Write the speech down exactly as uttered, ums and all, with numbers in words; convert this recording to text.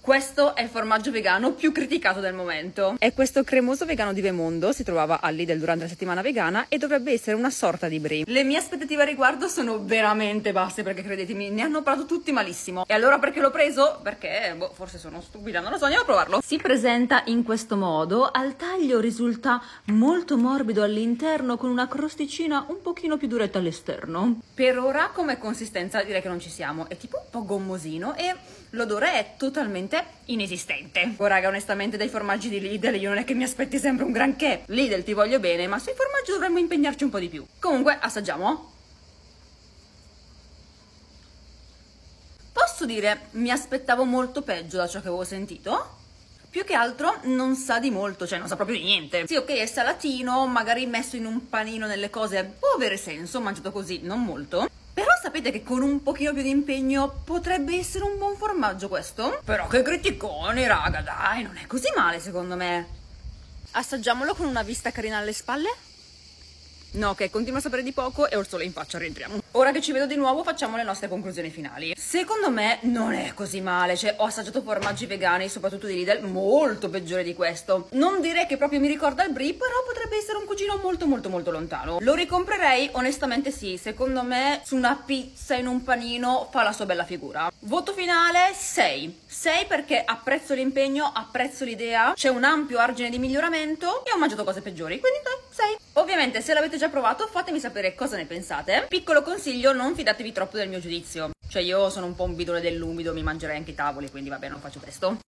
Questo è il formaggio vegano più criticato del momento. È questo cremoso vegano di Vemondo, si trovava al Lidl durante la settimana vegana e dovrebbe essere una sorta di brie. Le mie aspettative a riguardo sono veramente basse perché credetemi, ne hanno parlato tutti malissimo. E allora perché l'ho preso? Perché, boh, forse sono stupida, non lo so, andiamo a provarlo. Si presenta in questo modo, al taglio risulta molto morbido all'interno con una crosticina un pochino più duretta all'esterno. Per ora come consistenza direi che non ci siamo, è tipo un po' gommosino e l'odore è totalmente inesistente. Oh raga, onestamente dai formaggi di Lidl io non è che mi aspetti sempre un granché. Lidl ti voglio bene, ma sui formaggi dovremmo impegnarci un po' di più. Comunque, assaggiamo. Posso dire, mi aspettavo molto peggio da ciò che avevo sentito. Più che altro non sa di molto, cioè non sa proprio di niente. Sì, ok, è salatino, magari messo in un panino nelle cose può avere senso, mangiato così, non molto. Però sapete che con un pochino più di impegno potrebbe essere un buon formaggio questo? Però che criticoni, raga, dai, non è così male secondo me. Assaggiamolo con una vista carina alle spalle. No, ok, continua a sapere di poco e ho il sole in faccia, rientriamo. Ora che ci vedo di nuovo facciamo le nostre conclusioni finali. Secondo me non è così male, cioè ho assaggiato formaggi vegani, soprattutto di Lidl, molto peggiore di questo. Non direi che proprio mi ricorda il brie, però potrebbe essere un cugino molto molto molto lontano. Lo ricomprerei? Onestamente sì, secondo me su una pizza in un panino fa la sua bella figura. Voto finale sei. sei perché apprezzo l'impegno, apprezzo l'idea, c'è un ampio argine di miglioramento e ho mangiato cose peggiori, quindi sei. Ovviamente se l'avete già provato fatemi sapere cosa ne pensate. Piccolo consiglio, non fidatevi troppo del mio giudizio. Cioè io sono un po' un bidone dell'umido, mi mangerei anche i tavoli, quindi vabbè, non faccio testo.